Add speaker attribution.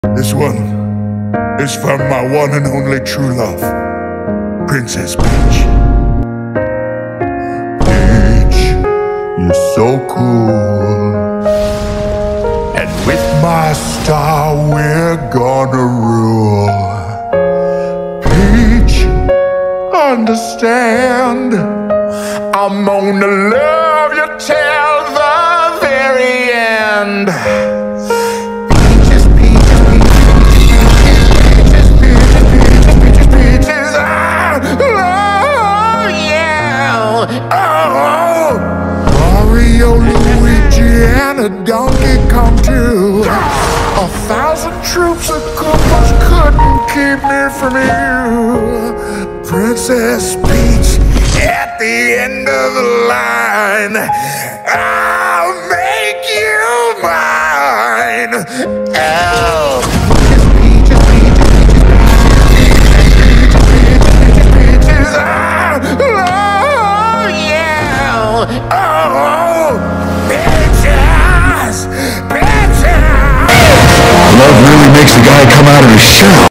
Speaker 1: This one is from my one and only true love, Princess Peach. Peach, you're so cool, and with my star we're gonna rule. Peach, understand, I'm gonna love you till the very end. Mario, Luigi, and a Donkey Kong too. 1,000 troops of Koopas couldn't keep me from you. Princess Peach, at the end of the line, I'll make you mine. Oh.
Speaker 2: Love really makes a guy come out of his shell.